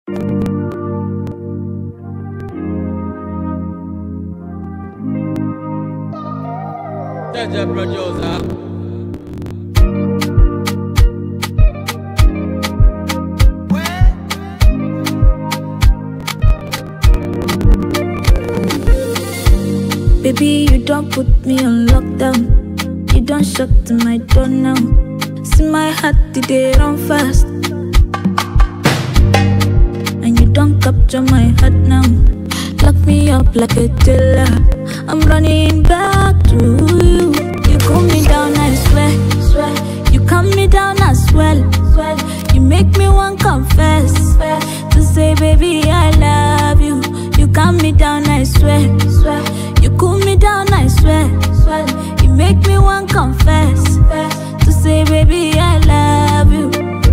That's a producer. Baby, you don't put me on lockdown. You don't shut to my door now. See my heart, did they run fast? And you don't capture my heart now. Lock me up like a jailer. I'm running back to you. You cool me down, I swear. You calm me down as well. You make me want confess to say, baby, I love you. You calm me down, I swear. You cool me down, I swear. You make me want confess to say, baby, I love you.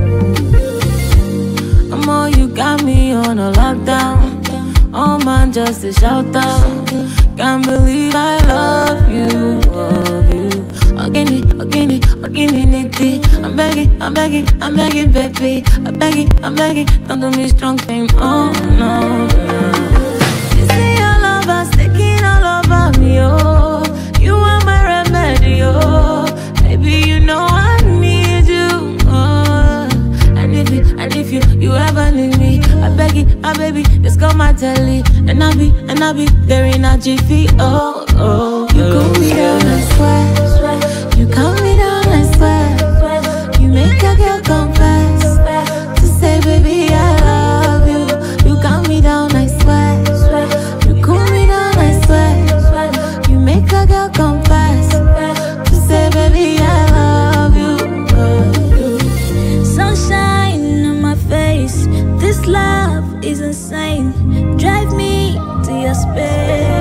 Amor, you got me on a lockdown. Oh man, just a shout out. Can't believe I love you. Again, nitty. I'm begging, baby. I'm begging. Don't do me strong thing. Oh no. You see your love is taking all over me, oh. You are my remedy, oh. Baby, you know I need you, oh. And if you ever need me, I beg it, my baby, just call my telly. And I be there in a jiffy, oh. You cool me down, I swear. You calm me down, I swear. You make a girl confess to say, baby, I love you. You calm me down, I swear. You cool me down, I swear. You make a girl confess to say, baby, I love you. Sunshine on my face. This love is insane. Drive me to your space.